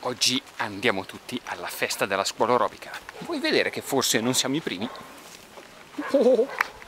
Oggi andiamo tutti alla festa della scuola aerobica. Vuoi vedere che forse non siamo i primi? Oh.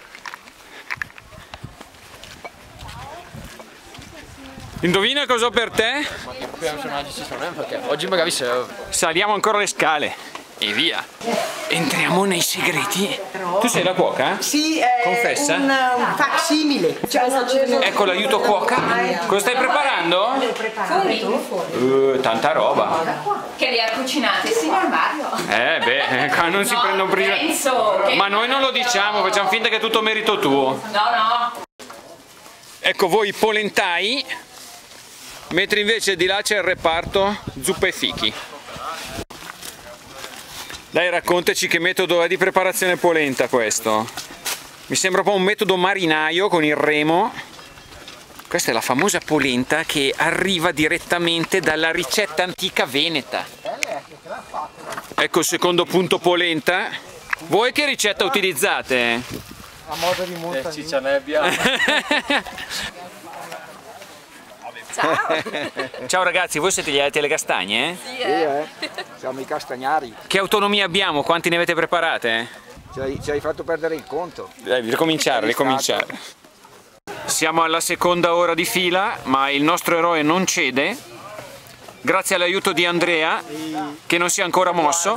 Indovina cosa ho per te? Ma che personaggi ci sono? Perché oggi magari saliamo ancora le scale e via. Entriamo nei segreti. Tu sei la cuoca? Sì, è confessa? un facsimile. Ecco l'aiuto cuoca. Cosa stai preparando? Tanta roba. Che li ha cucinati, signor Mario? Beh, qua non si prendono prima. Ma noi non lo diciamo, facciamo finta che è tutto merito tuo. No. Ecco voi polentai, mentre invece di là c'è il reparto zuppe e fichi. Dai, raccontaci che metodo è di preparazione polenta questo. Mi sembra un po' un metodo marinaio con il remo. Questa è la famosa polenta che arriva direttamente dalla ricetta antica veneta. Ecco il secondo punto polenta. Voi che ricetta utilizzate? a modo di montagna. Ciccianebbia. Ciao! Ciao ragazzi, voi siete gli addetti alle castagne? Sì, Siamo i castagnari. Che autonomia abbiamo? Quanti ne avete preparate? Ci hai fatto perdere il conto. Ricominciare. Siamo alla seconda ora di fila, ma il nostro eroe non cede. Grazie all'aiuto di Andrea, che non si è ancora mosso.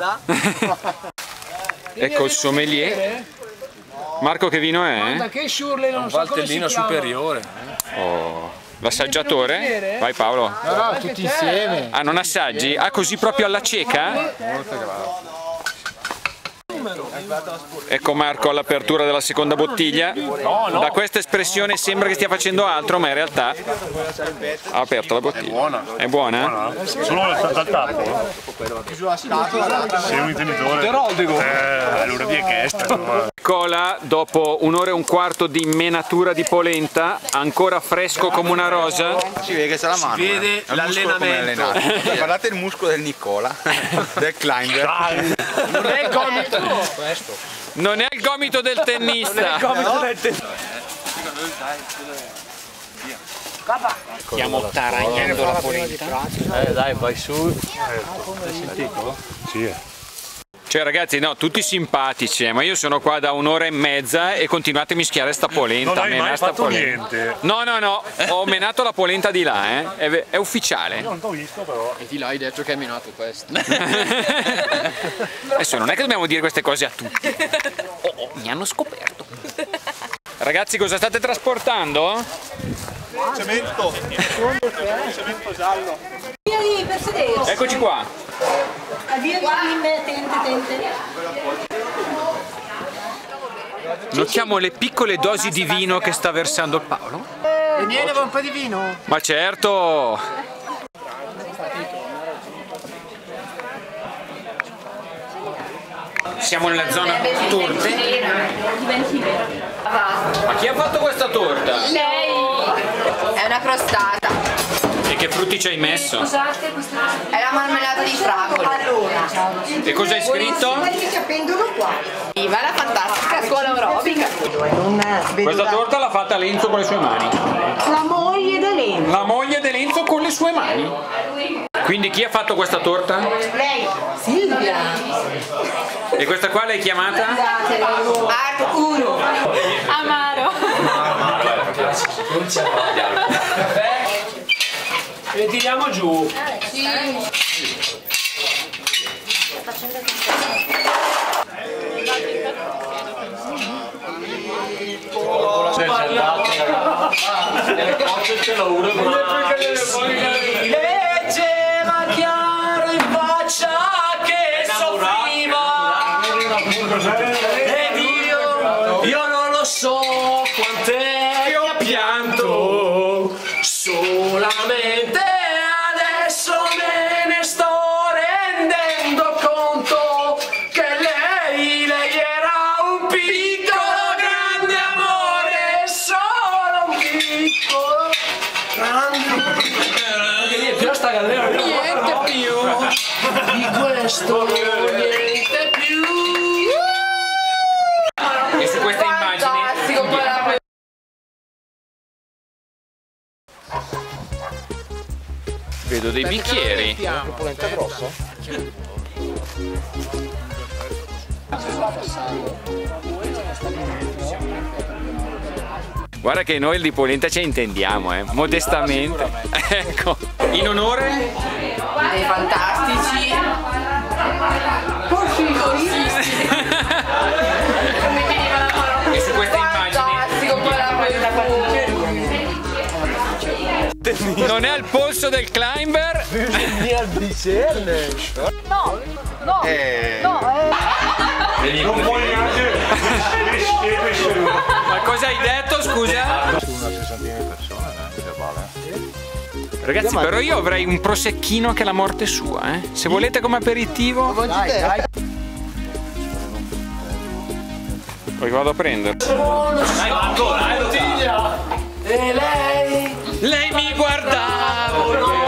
Ecco il sommelier. Marco, che vino è? Guarda che Shurley, non so Valtellino superiore. Oh, l'assaggiatore? Vai Paolo. No, tutti insieme. Ah, non assaggi? Ah, così proprio alla cieca? Ecco Marco all'apertura della seconda bottiglia. Da questa espressione sembra che stia facendo altro, ma in realtà ha aperto la bottiglia. È buona? Solo dal tappo? Sei un intenditore. Allora vi è chiesto. Eccola, dopo un'ora e un quarto di menatura di polenta, ancora fresco come una rosa. Si vede che c'è la mano. Si vede l'allenamento. Guardate il muscolo del Nicola, del climber. Non è il gomito. Non è il gomito del tennista. Stiamo taragnando la polenta. Dai, vai su. Hai sentito? Sì. Cioè ragazzi, no, tutti simpatici, ma io sono qua da un'ora e mezza e continuate a mischiare sta polenta. Non hai mai fatto niente. No, ho menato la polenta di là, è ufficiale. Io non t'ho visto però. E di là hai detto che hai minato questo. Adesso non è che dobbiamo dire queste cose a tutti. Mi hanno scoperto. Ragazzi, cosa state trasportando? Cemento. Cemento giallo. Via per sedersi. Eccoci qua. Via, tente. Notiamo le piccole dosi di vino che sta versando il Paolo. E viene un po' di vino? Ma certo! Siamo nella zona torte. Ma chi ha fatto questa torta? Lei è una crostata. E che frutti ci hai messo? È la marmellata di fragole. E cosa hai scritto? Quelli che appendono qua. Viva la fantastica scuola aerobica. Questa torta l'ha fatta Lenzo con le sue mani. La moglie da Lenzo. La moglie di Lenzo con le sue mani. Quindi chi ha fatto questa torta? Lei. Silvia. E questa qua l'hai chiamata? Arturo. Amaro. E tiriamo giù. Leggeva chiaro in faccia che soffriva. Ed io non lo so quant'è che ho pianto. Solamente adesso me ne sto rendendo conto che lei era un piccolo grande amore, solo un piccolo grande amore. Più sta gallera, niente più di questo, niente più. E su questa immagine vedo dei bicchieri. Polenta grossa? Guarda che noi di polenta ci intendiamo, modestamente. Ecco. In onore Dei fantastici. Corsisti. Come veniva la parola? E su questa immagine Fantastico, poi la non è al polso del climber. No, no, Non puoi neanche. Ma cosa hai detto, scusa? Una sessantina di persone, neanche vale. Ragazzi, però io avrei un prosecchino che è la morte sua, eh. Se volete come aperitivo. Poi vado a prendere. Dai, ancora, bottiglia! E lei? Lei mi guardava.